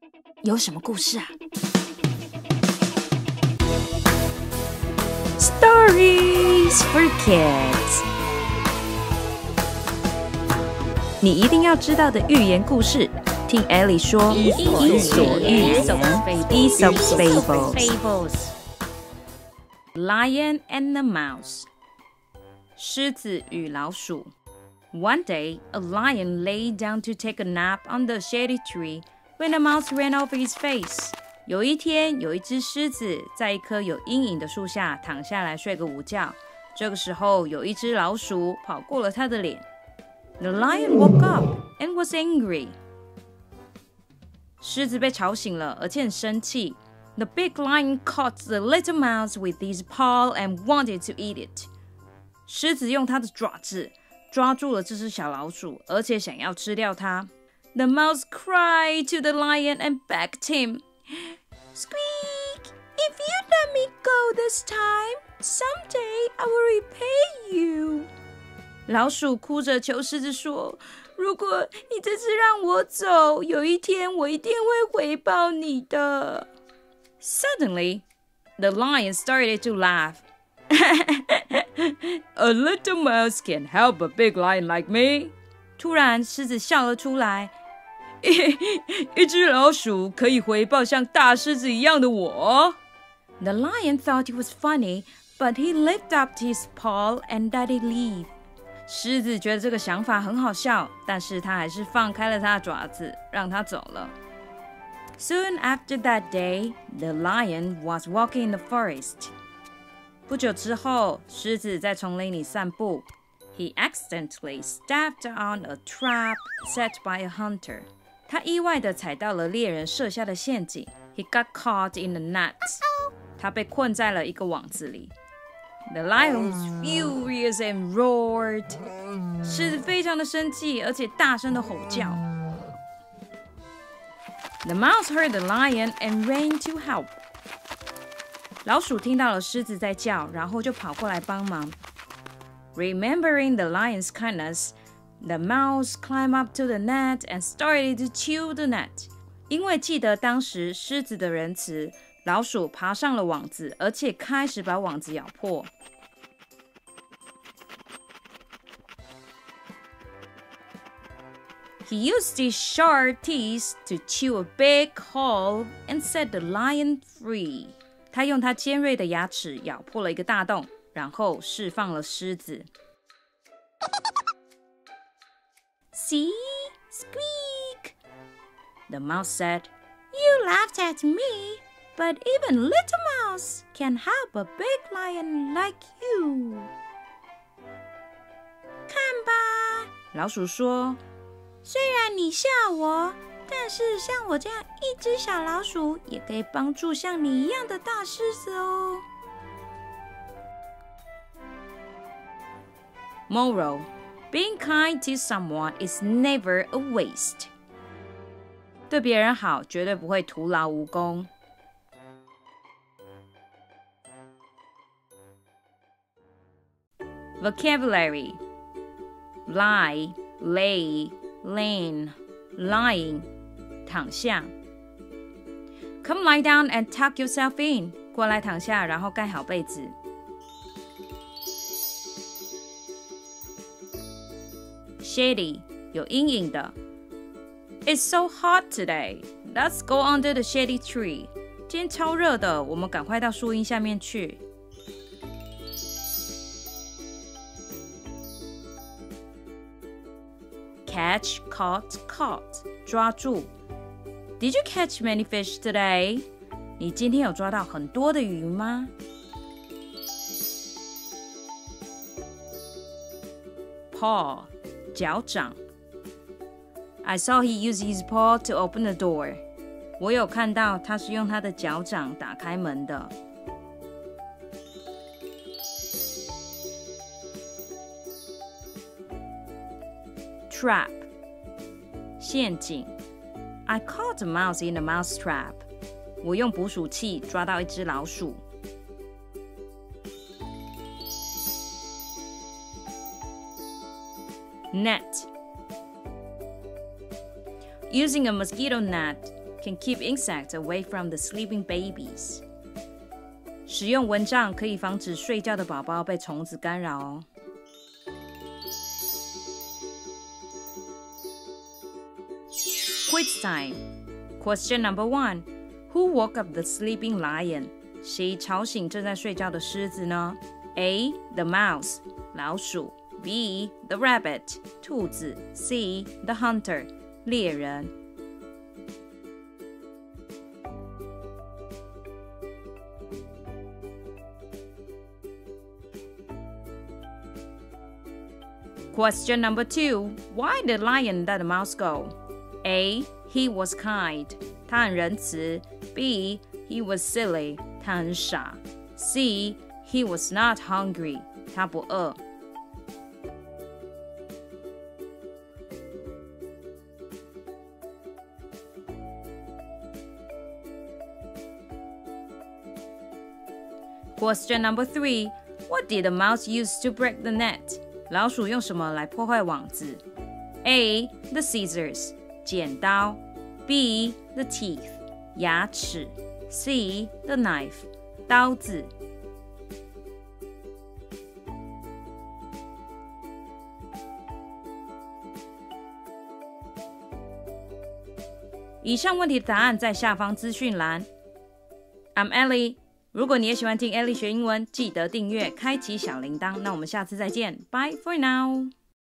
有什么故事啊 ？Stories for Kids， 你一定要知道的寓言故事，听 Ellie 说。伊索寓言 Aesop's Fables。Lion and the Mouse， 狮子与老鼠。One day, a lion lay down to take a nap on the shady tree when a mouse ran over his face. 有一天，有一只狮子在一棵有阴影的树下躺下来睡个午觉。这个时候，有一只老鼠跑过了他的脸。The lion woke up and was angry. 狮子被吵醒了，而且很生气。The big lion caught the little mouse with his paw and wanted to eat it. 狮子用它的爪子抓住了这只小老鼠，而且想要吃掉它。The mouse cried to the lion and begged him, "Squeak! If you let me go this time, someday I will repay you." 老鼠哭着求狮子说：“如果你这次让我走，有一天我一定会回报你的。” Suddenly, the lion started to laugh. A little mouse can help a big lion like me. 突然，狮子笑了出来。一只老鼠可以回报像大狮子一样的我。The lion thought it was funny, but he lifted up his paw and let it leave. 狮子觉得这个想法很好笑，但是他还是放开了他的爪子，让他走了。Soon after that day, the lion was walking in the forest. 不久之后，狮子在丛林里散步。He accidentally stepped on a trap set by a hunter. 他意外地踩到了猎人设下的陷阱。He got caught in a net. 他被困在了一个网子里。The lion was furious and roared. 狮子非常的生气，而且大声的吼叫。The mouse heard the lion and ran to help. 老鼠听到了狮子在叫，然后就跑过来帮忙。Remembering the lion's kindness, the mouse climbed up to the net and started to chew the net. 因为记得当时狮子的仁慈，老鼠爬上了网子，而且开始把网子咬破。He used his sharp teeth to chew a big hole and set the lion free. 他用他尖锐的牙齿咬破了一个大洞，然后释放了狮子。See? Squeak! The mouse said, "You laughed at me, but even little mouse can help a big lion like you." 看吧，老鼠说，虽然你笑我，但是像我这样一只小老鼠，也可以帮助像你一样的大狮子哦。Moral: Being kind to someone is never a waste. 对别人好，绝对不会徒劳无功。Vocabulary: lie, lay, lean, lying. 躺下。Come lie down and tuck yourself in. 过来躺下，然后盖好被子。Shady 有阴影的。It's so hot today. Let's go under the shady tree. 今天超热的，我们赶快到树荫下面去。Catch, caught, caught. 抓住。Did you catch many fish today? 你今天有抓到很多的鱼吗？ Paw 脚掌。I saw he used his paw to open the door. 我有看到他是用他的脚掌打开门的。Trap 陷阱。I caught a mouse in a mouse trap. 我用捕鼠器抓到一只老鼠。Net Using a mosquito net can keep insects away from the sleeping babies. 使用蚊帐可以防止睡觉的宝宝被虫子干扰哦。Quiz time. Question number 1. Who woke up the sleeping lion? 谁吵醒正在睡觉的狮子呢？ A. The mouse. 老鼠。B. The rabbit. 兔子。C. The hunter. 猎人。Question number 2. Why did lion let the mouse go? A. He was kind. 他很仁慈。B. He was silly. 他很傻。C. He was not hungry. 他不饿。Question number 3. What did the mouse use to break the net? 老鼠用什么来破坏网子？ A. The scissors. 剪刀。B. The teeth. 牙齿。C. The knife. 刀子。以上问题的答案在下方资讯栏。I'm Ellie。如果你也喜欢听 Ellie 学英文，记得订阅，开启小铃铛。那我们下次再见，Bye for now。